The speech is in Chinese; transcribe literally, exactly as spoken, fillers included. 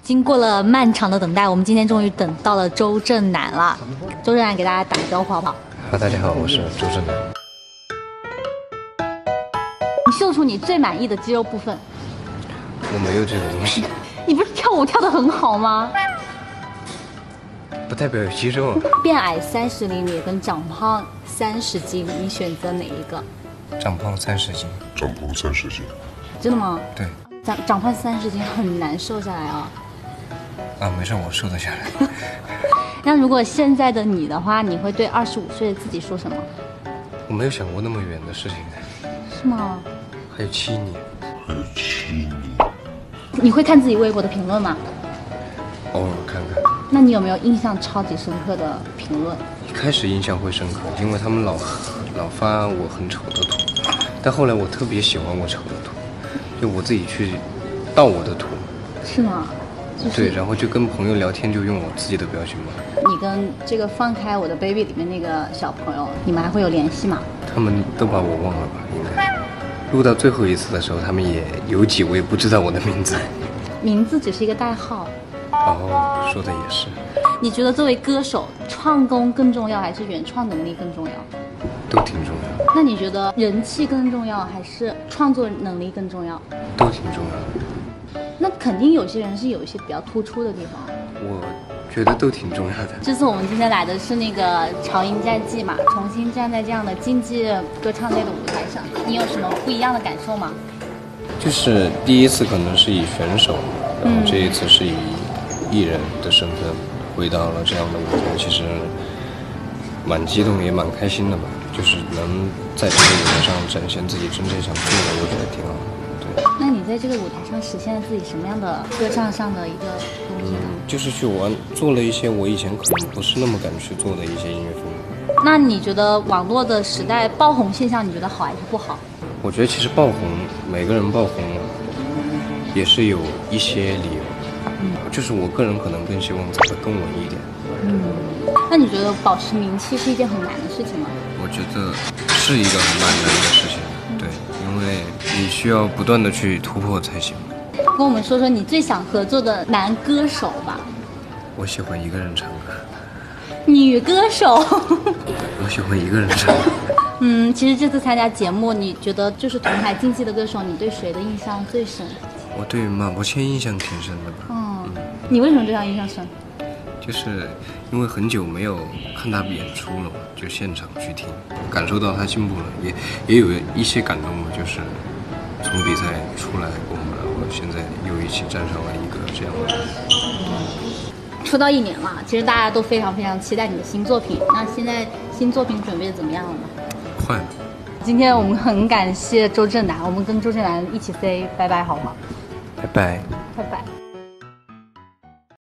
经过了漫长的等待，我们今天终于等到了周震南了。周震南给大家打个招呼好不好？ 好，大家好，我是周震南。 你秀出你最满意的肌肉部分。 我没有这个东西。 你不是跳舞跳得很好吗？ 不代表有肌肉。 变矮三十厘米跟长胖三十斤，你选择哪一个？ 长胖三十斤。 长胖三十斤。 真的吗？ 对。 长长胖三十斤很难瘦下来啊。 啊，没事，我瘦得下来。 那如果现在的你的话，你会对二十五岁的自己说什么？ 我没有想过那么远的事情。 是吗？ 还有七年。 还有七年。 你会看自己微博的评论吗？ 偶尔看看。 那你有没有印象超级深刻的评论？ 一开始印象会深刻，因为他们老老发我很丑的图，但后来我特别喜欢我丑的图，就我自己去盗我的图。 是吗？就是、 对，然后就跟朋友聊天就用我自己的表情包。 你跟这个放开我的 baby 里面那个小朋友，你们还会有联系吗？ 他们都把我忘了吧？应该。录到最后一次的时候，他们也有几位不知道我的名字。 名字只是一个代号。 哦，说的也是。 你觉得作为歌手，创功更重要，还是原创能力更重要？ 都挺重要。 那你觉得人气更重要，还是创作能力更重要？ 都挺重要的。 那肯定有些人是有一些比较突出的地方。 我觉得都挺重要的。 这次我们今天来的是那个《潮音战记》嘛，重新站在这样的竞技歌唱类的舞台上，你有什么不一样的感受吗？ 就是第一次可能是以选手，然后这一次是以艺人的身份回到了这样的舞台，其实蛮激动也蛮开心的吧。就是能在这个舞台上展现自己真正想做的，我觉得挺好的。 那你在这个舞台上实现了自己什么样的歌唱上的一个东西呢？ 嗯，就是去玩，做了一些我以前可能不是那么敢去做的一些音乐风格。 那你觉得网络的时代爆红现象，你觉得好还是不好？ 我觉得其实爆红，每个人爆红也是有一些理由。嗯，就是我个人可能更希望走得更稳一点。 嗯，那你觉得保持名气是一件很难的事情吗？ 我觉得是一个很蛮难的事情。对，因为你需要不断的去突破才行。 跟我们说说你最想合作的男歌手吧。 我喜欢一个人唱歌。 女歌手。 我喜欢一个人唱歌。 嗯，其实这次参加节目，你觉得就是同台竞技的歌手，你对谁的印象最深？ 我对马伯骞印象挺深的吧。 嗯，嗯你为什么对他印象深？ 就是因为很久没有看他演出了嘛，就现场去听，感受到他进步了，也也有一些感动嘛。就是从比赛出来，我们然后现在又一起站上了一个这样的。 出道一年了，其实大家都非常非常期待你的新作品。那现在新作品准备的怎么样了呢？ 快了。 今天我们很感谢周震南，我们跟周震南一起 say 拜拜好吗？ 拜拜。